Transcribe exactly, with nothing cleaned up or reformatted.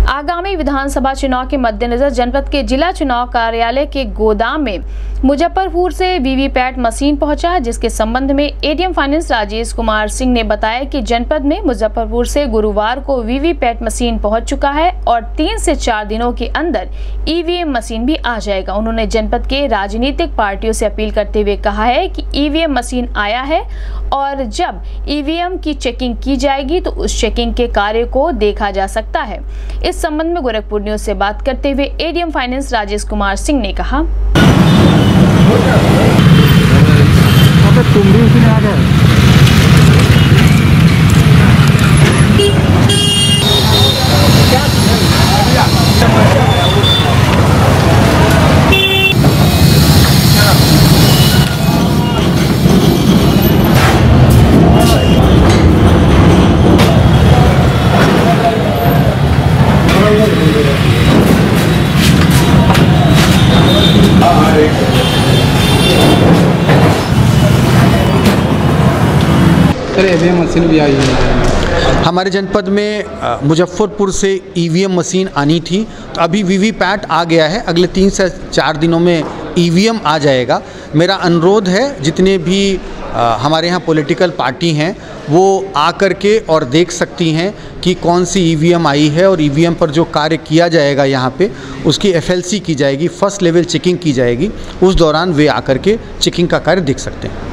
आगामी विधानसभा चुनाव के मद्देनजर जनपद के जिला चुनाव कार्यालय के गोदाम में मुजफ्फरपुर से वीवीपैट मशीन पहुंचा है, जिसके संबंध में एडीएम फाइनेंस राजेश कुमार सिंह ने बताया कि जनपद में मुजफ्फरपुर से गुरुवार को वीवीपैट मशीन पहुंच चुका है और तीन से चार दिनों के अंदर ईवीएम मशीन भी आ जाएगा। उन्होंने जनपद के राजनीतिक पार्टियों से अपील करते हुए कहा है कि ईवीएम मशीन आया है और जब ईवीएम की चेकिंग की जाएगी तो उस चेकिंग के कार्य को देखा जा सकता है। इस संबंध में गोरखपुर न्यूज से बात करते हुए एडीएम फाइनेंस राजेश कुमार सिंह ने कहा, तुम भी उसी में आ गए। ईवीएम मशीन भी आई है हमारे जनपद में। मुजफ्फरपुर से ईवीएम मशीन आनी थी, तो अभी वीवीपैट आ गया है। अगले तीन से चार दिनों में ईवीएम आ जाएगा। मेरा अनुरोध है जितने भी आ, हमारे यहाँ पॉलिटिकल पार्टी हैं वो आकर के और देख सकती हैं कि कौन सी ईवीएम आई है और ईवीएम पर जो कार्य किया जाएगा यहाँ पे उसकी एफएलसी की जाएगी, फर्स्ट लेवल चेकिंग की जाएगी। उस दौरान वे आकर के चेकिंग का कार्य देख सकते हैं।